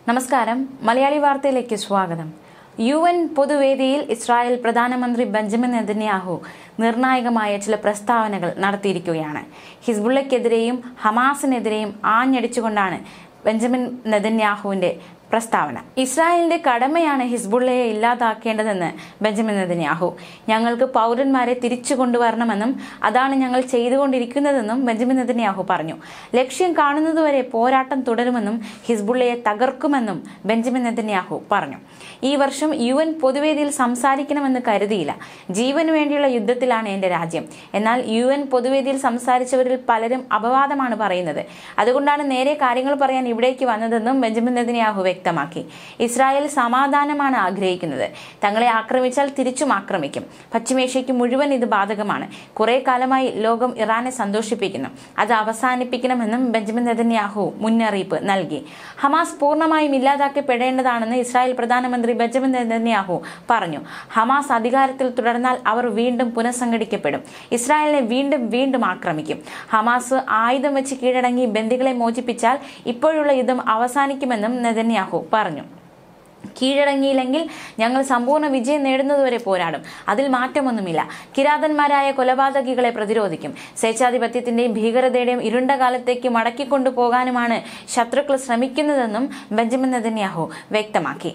നമസ്കാരം മലയാളി വാർത്തയിലേക്ക് സ്വാഗതം. UN പൊതുവേദിയിൽ ഇസ്രായേൽ പ്രധാനമന്ത്രി ബെഞ്ചമിൻ നെതന്യാഹു നിർണായകമായ ചില പ്രസ്താവനകൾ നടത്തിയിരിക്കുകയാണ്. ഹിസ്ബുള്ളയ്ക്കെതിരെയും ഹമാസിനെതിരെയും ആഞ്ഞടിച്ചുകൊണ്ടാണ് ബെഞ്ചമിൻ നെതന്യാഹുവിന്റെ പ്രസ്താവന. ഇസ്രായേലിന്റെ കടമയാണ് ഹിസ്ബുള്ളയെ ഇല്ലാതാക്കേണ്ടതെന്ന് ബെഞ്ചമിൻ നെതന്യാഹു. ഞങ്ങൾക്ക് പൗരന്മാരെ തിരിച്ചു കൊണ്ടുവരണമെന്നും അതാണ് ഞങ്ങൾ ചെയ്തുകൊണ്ടിരിക്കുന്നതെന്നും ബെഞ്ചമിൻ നെതന്യാഹു പറഞ്ഞു. ലക്ഷ്യം കാണുന്നതുവരെ പോരാട്ടം തുടരുമെന്നും ഹിസ്ബുള്ളയെ തകർക്കുമെന്നും ബെഞ്ചമിൻ നെതന്യാഹു പറഞ്ഞു. ഈ വർഷം UN പൊതുവേദിയിൽ സംസാരിക്കണമെന്ന് കരുതിയില്ല. ജീവന് വേണ്ടിയുള്ള യുദ്ധത്തിലാണ് എന്റെ രാജ്യം. എന്നാൽ UN പൊതുവേദിയിൽ സംസാരിച്ചവരിൽ പലരും അപവാദമാണ് പറയുന്നത്. അതുകൊണ്ടാണ് നേരെ കാര്യങ്ങൾ പറയാൻ ഇവിടേക്ക് വന്നതെന്നും ബെഞ്ചമിൻ നെതന്യാഹു വ്യക്തമാക്കി. ഇസ്രായേൽ സമാധാനമാണ് ആഗ്രഹിക്കുന്നത്. തങ്ങളെ ആക്രമിച്ചാൽ തിരിച്ചും ആക്രമിക്കും. പശ്ചിമേഷ്യയ്ക്ക് മുഴുവൻ ഇത് ബാധകമാണ്. കുറെ കാലമായി ലോകം ഇറാനെ സന്തോഷിപ്പിക്കുന്നു. അത് അവസാനിപ്പിക്കണമെന്നും ബെഞ്ചമിൻ നെതന്യാഹു മുന്നറിയിപ്പ് നൽകി. ഹമാസ് പൂർണ്ണമായും ഇല്ലാതാക്കപ്പെടേണ്ടതാണെന്ന് ഇസ്രായേൽ പ്രധാനമന്ത്രി ബെഞ്ചമിൻ നെതന്യാഹു പറഞ്ഞു. ഹമാസ് അധികാരത്തിൽ തുടർന്നാൽ അവർ വീണ്ടും പുനഃസംഘടിക്കപ്പെടും. ഇസ്രായേലിനെ വീണ്ടും ആക്രമിക്കും. ഹമാസ് ആയുധം വെച്ച് കീഴടങ്ങി ബന്ദികളെ മോചിപ്പിച്ചാൽ ഇപ്പോഴുള്ള യുദ്ധം അവസാനിക്കുമെന്നും നെതന്യാഹു പറഞ്ഞു. കീഴടങ്ങിയില്ലെങ്കിൽ ഞങ്ങൾ സമ്പൂർണ്ണ വിജയം നേടുന്നതുവരെ പോരാടും. അതിൽ മാറ്റമൊന്നുമില്ല. കിരാതന്മാരായ കൊലപാതകികളെ പ്രതിരോധിക്കും. സ്വേച്ഛാധിപത്യത്തിന്റെയും ഭീകരതയുടെയും ഇരുണ്ട കാലത്തേക്ക് മടക്കിക്കൊണ്ടു പോകാനുമാണ് ശത്രുക്കൾ ശ്രമിക്കുന്നതെന്നും ബെഞ്ചമിൻ നെതന്യാഹു വ്യക്തമാക്കി.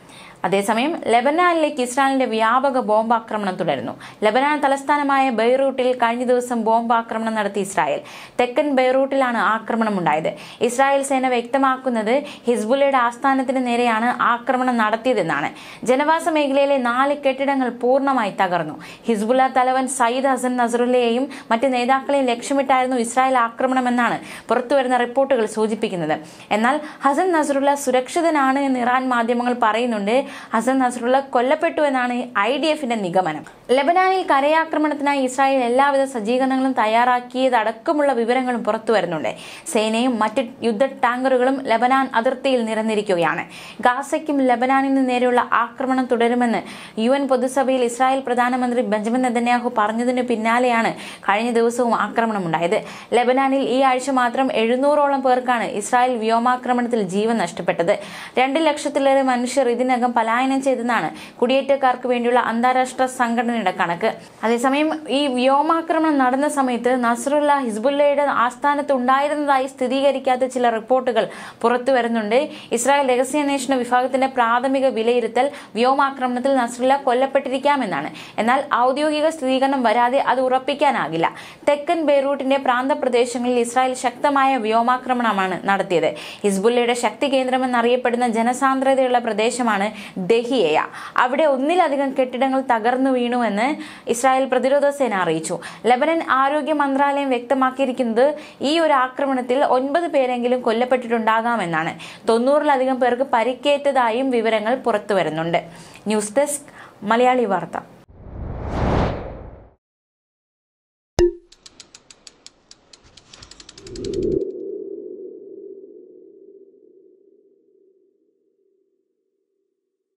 അതേസമയം ലെബനാനിലേക്ക് ഇസ്രായേലിന്റെ വ്യാപക ബോംബാക്രമണം തുടരുന്നു. ലെബനാൻ തലസ്ഥാനമായ ബെയ്റൂട്ടിൽ കഴിഞ്ഞ ദിവസം ബോംബാക്രമണം നടത്തി ഇസ്രായേൽ. തെക്കൻ ബെയ്റൂട്ടിലാണ് ആക്രമണം ഉണ്ടായത്. ഇസ്രായേൽ സേന വ്യക്തമാക്കുന്നത് ഹിസ്ബുള്ളയുടെ ആസ്ഥാനത്തിന് നേരെയാണ് ആക്രമണം നടത്തിയതെന്നാണ്. ജനവാസ മേഖലയിലെ 4 കെട്ടിടങ്ങൾ പൂർണ്ണമായി തകർന്നു. ഹിസ്ബുള്ള തലവൻ സയ്യിദ് ഹസൻ നസ്രുള്ളയെയും മറ്റ് നേതാക്കളെയും ലക്ഷ്യമിട്ടായിരുന്നു ഇസ്രായേൽ ആക്രമണമെന്നാണ് പുറത്തുവരുന്ന റിപ്പോർട്ടുകൾ സൂചിപ്പിക്കുന്നത്. എന്നാൽ ഹസൻ നസ്രുള്ള സുരക്ഷിതനാണ് എന്ന് ഇറാൻ മാധ്യമങ്ങൾ പറയുന്നുണ്ട്. ഹസൻ നസ്രുള്ള കൊല്ലപ്പെട്ടു എന്നാണ് IDFന്റെ നിഗമനം. ലെബനാനിൽ കരയാക്രമണത്തിനായി ഇസ്രായേൽ എല്ലാവിധ സജ്ജീകരണങ്ങളും തയ്യാറാക്കിയതടക്കമുള്ള വിവരങ്ങളും പുറത്തു വരുന്നുണ്ട്. സേനയും മറ്റ് യുദ്ധ ടാങ്കറുകളും ലെബനാൻ അതിർത്തിയിൽ നിരന്നിരിക്കുകയാണ്. ഗാസയ്ക്കും ലെബനാനിന് നേരെയുള്ള ആക്രമണം തുടരുമെന്ന് UN പൊതുസഭയിൽ ഇസ്രായേൽ പ്രധാനമന്ത്രി ബെഞ്ചമിൻ നെതന്യാഹു പറഞ്ഞതിന് പിന്നാലെയാണ് കഴിഞ്ഞ ദിവസവും ആക്രമണമുണ്ടായത്. ലെബനാനിൽ ഈ ആഴ്ച മാത്രം 700ഓളം പേർക്കാണ് ഇസ്രായേൽ വ്യോമാക്രമണത്തിൽ ജീവൻ നഷ്ടപ്പെട്ടത്. 2 ലക്ഷത്തിലേറെ മനുഷ്യർ ഇതിനകം പലായനം ചെയ്തെന്നാണ് കുടിയേറ്റക്കാർക്ക് വേണ്ടിയുള്ള അന്താരാഷ്ട്ര സംഘടനയുടെ കണക്ക്. അതേസമയം ഈ വ്യോമാക്രമണം നടന്ന സമയത്ത് നസ്രുള്ള ഹിസ്ബുള്ളയുടെ ആസ്ഥാനത്ത് ഉണ്ടായിരുന്നതായി സ്ഥിരീകരിക്കാത്ത ചില റിപ്പോർട്ടുകൾ പുറത്തു വരുന്നുണ്ട്. ഇസ്രായേൽ രഹസ്യാന്വേഷണ വിഭാഗത്തിന്റെ പ്രാഥമിക വിലയിരുത്തൽ വ്യോമാക്രമണത്തിൽ നസ്രുള്ള കൊല്ലപ്പെട്ടിരിക്കാമെന്നാണ്. എന്നാൽ ഔദ്യോഗിക സ്ഥിരീകരണം വരാതെ അത് ഉറപ്പിക്കാനാകില്ല. തെക്കൻ ബെയ്റൂട്ടിന്റെ പ്രാന്തപ്രദേശങ്ങളിൽ ഇസ്രായേൽ ശക്തമായ വ്യോമാക്രമണമാണ് നടത്തിയത്. ഹിസ്ബുള്ളയുടെ ശക്തി കേന്ദ്രമെന്നറിയപ്പെടുന്ന ജനസാന്ദ്രതയുള്ള പ്രദേശമാണ് ദഹിയ. അവിടെ 1ലധികം കെട്ടിടങ്ങൾ തകർന്നു വീണുവെന്ന് ഇസ്രായേൽ പ്രതിരോധ സേന അറിയിച്ചു. ലെബനൻ ആരോഗ്യ മന്ത്രാലയം വ്യക്തമാക്കിയിരിക്കുന്നത് ഈ ഒരു ആക്രമണത്തിൽ 9 പേരെങ്കിലും കൊല്ലപ്പെട്ടിട്ടുണ്ടാകാമെന്നാണ്. 90ലധികം പേർക്ക് പരിക്കേറ്റതായും വിവരങ്ങൾ പുറത്തുവരുന്നുണ്ട്. ന്യൂസ് ഡെസ്ക് മലയാളി വാർത്ത.